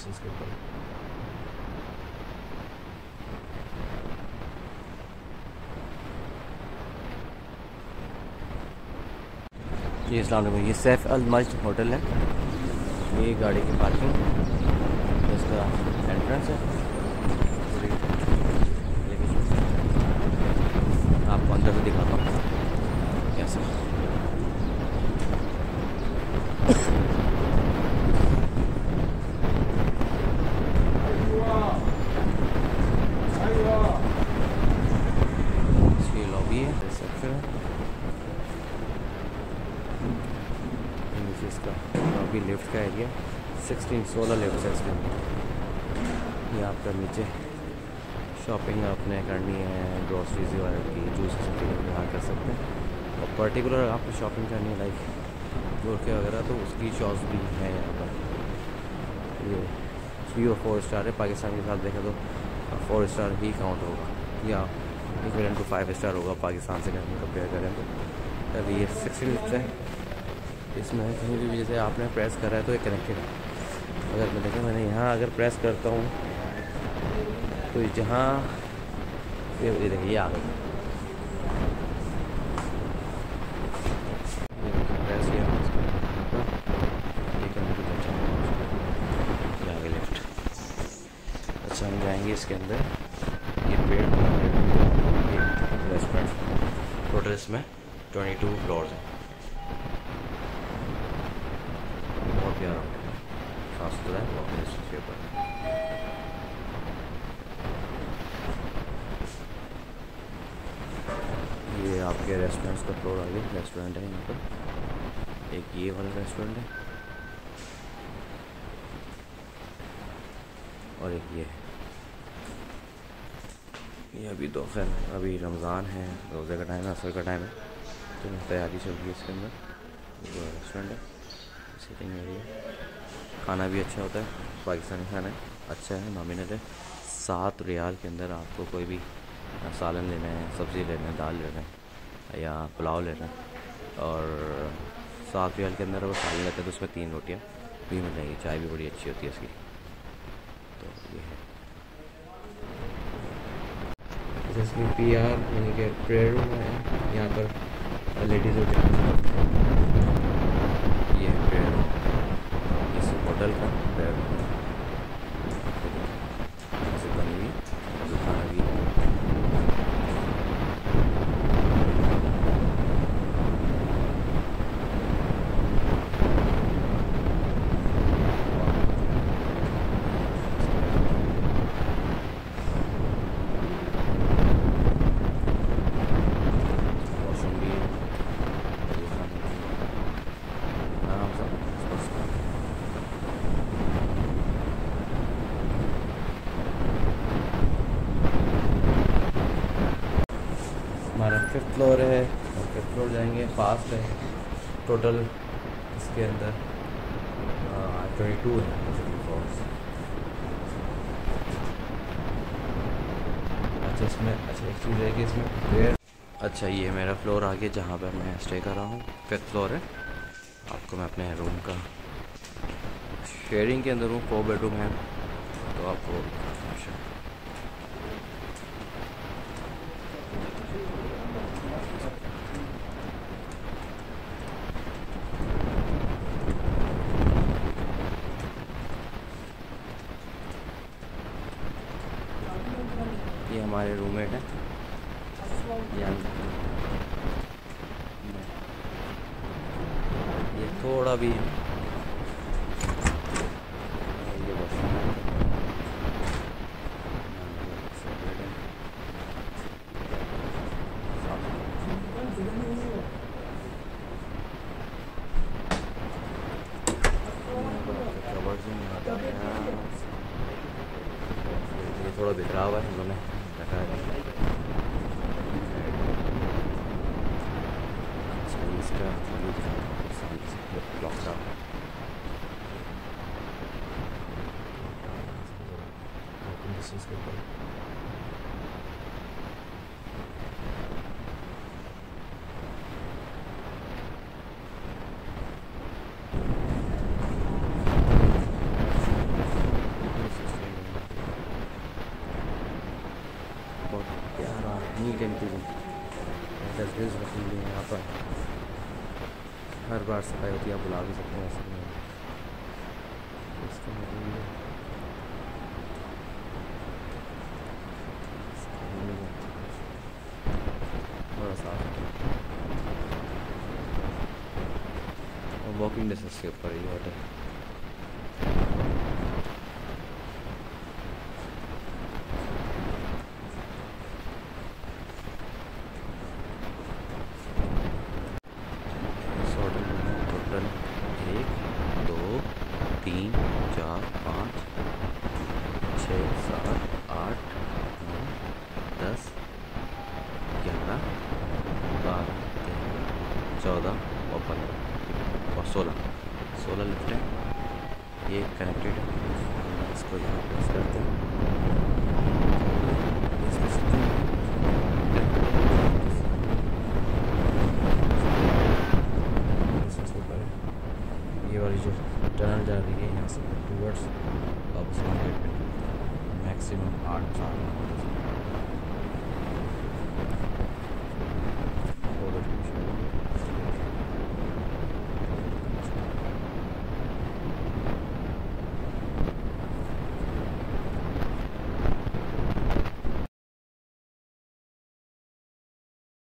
Distance के ऊपर। जी अस्सलाम वालेकुम, ये सैफ अल majd होटल है। ये गाड़ी की पार्किंग, इसका एंट्रेंस है। आपको अंदर से दिखाता हूँ कैसे। इसकी लॉबी है, रिसेप्शन है। नीचे इसका लॉबी लिफ्ट का एरिया, 16 लिफ्ट है इसके अंदर। ये आपका नीचे शॉपिंग आपने करनी है, ग्रोसरीज वगैरह की, जूस की, यहाँ कर सकते हैं। और पर्टिकुलर आपको शॉपिंग करनी है लाइक गोरखे वगैरह, तो उसकी शॉप्स भी है यहाँ पर। ये 3 और 4 स्टार है। पाकिस्तान के साथ देखें तो 4 स्टार ही काउंट होगा, या इक्वलेंट टू 5 स्टार होगा पाकिस्तान से कंपेयर करें तो। अभी ये 16 लिफ्ट है। इसमें कहीं भी जैसे आपने प्रेस करा है तो ये कनेक्टेड है। अगर मैं देखें, मैंने यहाँ अगर प्रेस करता हूँ तो जहाँ ये देखिए ये आ गई, प्रेस किया ये आ गई लिफ्ट। अच्छा, हम जाएंगे इसके अंदर। ये पेड़ रेस्टोरेंट, टोटल इसमें 22 फ्लोर्स हैं। बहुत प्यारा साफ सुथरा है इसके ऊपर। ये आपके रेस्टोरेंट्स का फ्लोर आ गया। रेस्टोरेंट है यहाँ पर, एक ये वाला रेस्टोरेंट है और एक ये है। ये अभी दोपहर, अभी रमज़ान है, रोज़े का टाइम है, असर का टाइम है, तो तैयारी चल रही है इसके अंदर। ये रेस्टोरेंट है, सिटिंग एरिया। खाना भी अच्छा होता है, पाकिस्तानी खाना है, अच्छा है, नॉमिनल है। 7 रियाल के अंदर आपको कोई भी सालन लेना है, सब्ज़ी लेना है, दाल लेना है या पुलाव लेना है। और 7 रियाल के अंदर अगर सालन लेते हैं तो उसमें 3 रोटियाँ भी मिल जाएगी। चाय भी बड़ी अच्छी होती है इसकी। तो ये है इसमें PR यानी कि प्रेयर रूम है। यहाँ पर लेडीज़ और जेंट्स, ये है प्रेयर रूम इस होटल का प्रेयर रूम। ऐसे बनी हुई खाना भी हमारा 5th फ्लोर है। 5th फ्लोर जाएंगे, फास्ट है। टोटल इसके अंदर 22 है फ्लोर्स। अच्छा, इसमें अच्छा एक चीज़ है कि इसमें प्रेयर। अच्छा, ये मेरा फ्लोर आ गया जहाँ पर मैं स्टे कर रहा हूँ। 5th फ्लोर है। आपको मैं अपने रूम का शेयरिंग के अंदर हूँ, 4 बेडरूम है, तो आपको ये हमारे रूममेट हैं। ये थोड़ा भी ये वॉशरूम है। ये थोड़ा बिखरा हुआ है, उन्होंने रखा है। अच्छा, इसका ब्लॉक था। इसके ऊपर पर हर बार सफाई होती है, आप बुला भी सकते हैं ऐसे नहीं है। इसका मतलब ये बड़ा साफ है और वॉकिंग डिस्टेंस के ऊपर ये होटल। टोटल 1 2 3 4 5 6 7 8 9 10 11 12 13 14 और 15 और 16 लिफ्ट है। ये कनेक्टेड है। इसको यहाँ प्रेस करते हैं, इसमें से ये वाली जो टनल जा रही है यहाँ से टूवर्ड्स वापस मार्केट में मैक्सिमम 8 साल।